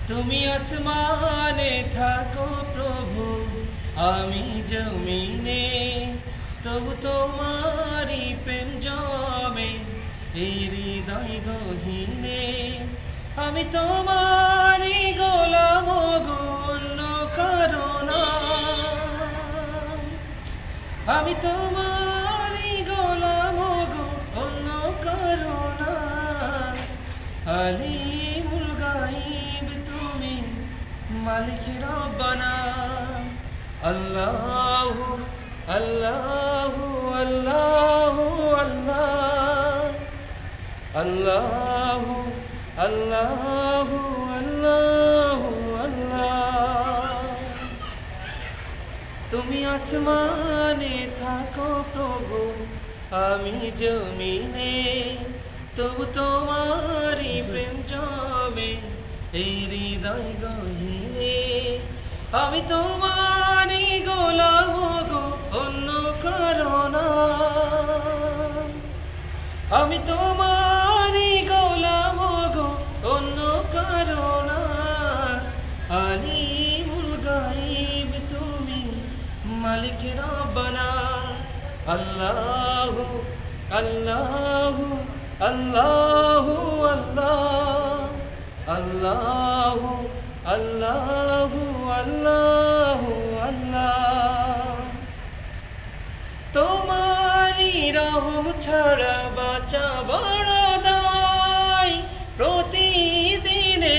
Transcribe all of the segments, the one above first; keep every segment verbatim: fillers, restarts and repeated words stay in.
তুমি আসমানে থাকো প্রভু, আমি জমিনে, তবু তোমারি প্রেম জমে এই হৃদয় গহীনে। আমি তোমারি গোলাম গো, অন্য কারো না। আমি তোমারি গোলাম গো, অন্য কারো না। আলিমুল গায়ব তুমি, মালিক রব্বানা। আল্লাহু আল্লাহু আল্লাহু আল্লাহ, আল্লাহু আল্লাহু আল্লাহু আল্লাহ। তুমি আসমানে থাকো প্রভু, আমি জমিনে, তবু তোমারি প্রেম জমে এই হৃদয় গহীনে। আমি তোমারি গোলাম গো, অন্য কারো না। আমি তোমারি গোলাম গো, অন্য কারো না। আলিমুল গায়ব তুমি, মালিক রব্বানা। আল্লাহু আল্লাহু আল্লাহু আল্লাহ, আল্লাহু আল্লাহু আল্লাহু আল্লাহ। তোমারি রহম ছাড়া বাঁচা বড় দায়, প্রতিদিনে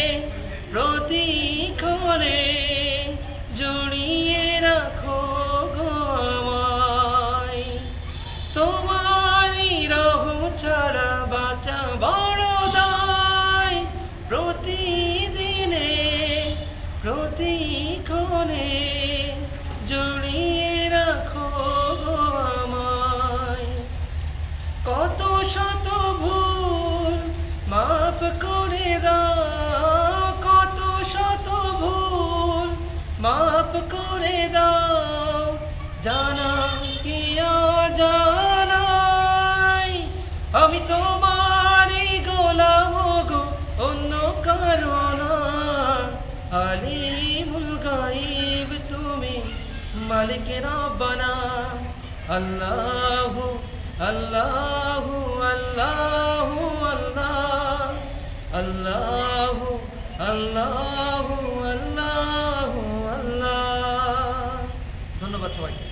প্রতিক্ষণে জড়িয়ে রাখো গো আমায়। তোমারি রহম ছাড়া বাঁচা বড় দায়, প্রতিদিনে প্রতিক্ষণে জড়িয়ে রাখো গো আমায়। কত শত ভুল মাফ করে দাও, কত শত ভুল মাফ করে দাও, জানা কি অজানাই। আমি তোমারি গোলাম গো, অন্য কারো না। আলিমুল গায়ব তুমি, মালিক রব্বানা। আল্লাহু আল্লাহু আল্লাহু আল্লাহ, আল্লাহু আল্লাহু আল্লাহু আল্লাহ। ধন্যবাদ সবাইকে।